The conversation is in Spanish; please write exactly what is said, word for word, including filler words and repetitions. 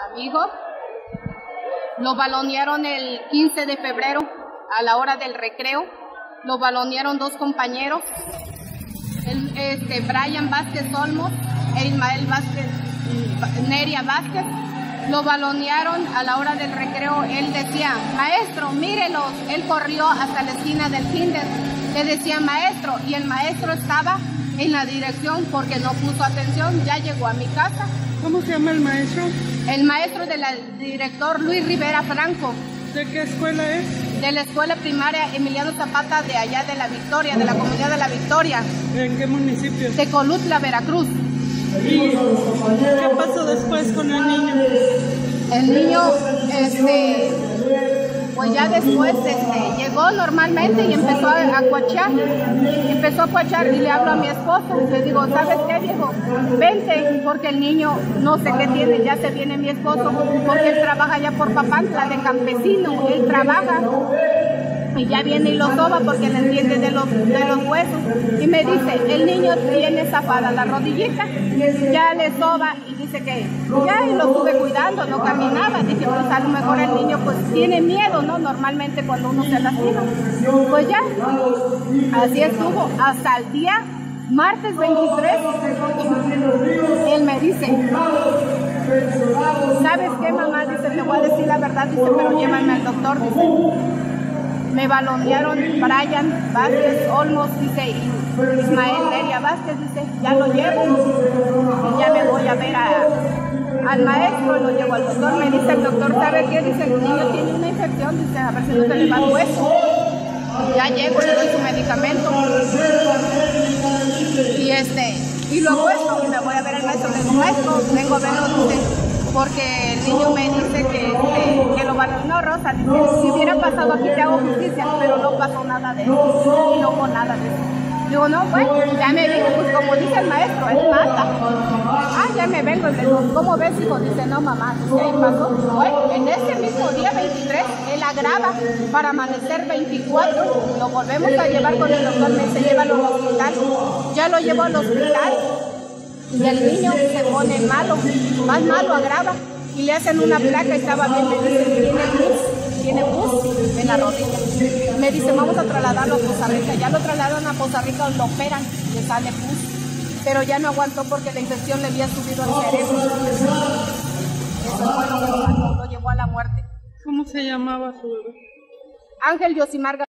mi hijo. Lo balonearon el quince de febrero a la hora del recreo. Lo balonearon dos compañeros, el, este, Brian Vázquez Olmos e Ismael Vázquez, Neria Vázquez. Lo balonearon a la hora del recreo. Él decía, maestro, mírelos. Él corrió hasta la esquina del kinder. Le decía, maestro, y el maestro estaba en la dirección porque no puso atención. Ya llegó a mi casa. ¿Cómo se llama el maestro? El maestro del director Luis Rivera Franco. ¿De qué escuela es? De la escuela primaria Emiliano Zapata de allá de la Victoria, de la comunidad de la Victoria. ¿En qué municipio? De Colutla, Veracruz. ¿Y qué pasó después con el niño? El niño, este, pues ya después este, llegó normalmente y empezó a cuachear. Empezó a cuachear y le hablo a mi esposo. Le digo, ¿sabes qué, viejo? Vente, porque el niño no sé qué tiene. Ya se viene mi esposo, porque él trabaja allá por Papantla, de campesino. Él trabaja. Y ya viene y lo soba porque le entiende de los, de los huesos. Y me dice, el niño tiene zafada la rodillita, ya le soba y dice que ya y lo estuve cuidando, no caminaba. Dije, pues a lo mejor el niño pues tiene miedo, ¿no? Normalmente cuando uno se lastima. Pues ya, así estuvo hasta el día martes veintitrés. Él me dice, ¿sabes qué, mamá? Dice, te voy a decir la verdad, dice, pero llévame al doctor, dice. Me balonearon Brian Vázquez Olmos, dice, y Ismael Neria Vázquez, dice, ya lo llevo y ya me voy a ver a, al maestro, lo llevo al doctor. Me dice el doctor, ¿sabe qué? Dice, el niño tiene una infección, dice, a ver si no se le va el hueso. Ya llego, le doy su medicamento y este, y lo apuesto y me voy a ver al maestro. Le digo, maestro, vengo a verlo, dice, porque el niño me dice que, que, que lo van a... No, Rosa, dice, si hubiera pasado aquí te hago justicia, pero no pasó nada de eso, y no hubo nada de eso. Digo, no, bueno, ya me dije, pues como dice el maestro, él mata. Ah, ya me vengo, y le digo, ¿cómo ves, hijo? Dice, no, mamá, dice, ahí pasó. Bueno, en ese mismo día, veintitrés, él agrava para amanecer veinticuatro, lo volvemos a llevar con el doctor, me dice, llévalo al hospital. Ya lo llevo al hospital. Y el niño se pone malo, más malo, agrava, y le hacen una placa y estaba bien, me dicen, tiene pus, tiene pus en la rodilla. Me dice, vamos a trasladarlo a Poza Rica. Ya lo trasladan a Poza Rica, lo operan, le sale pus, pero ya no aguantó porque la infección le había subido al cerebro. Eso fue lo que lo, lo llevó a la muerte. ¿Cómo se llamaba su bebé? Ángel Yosimar.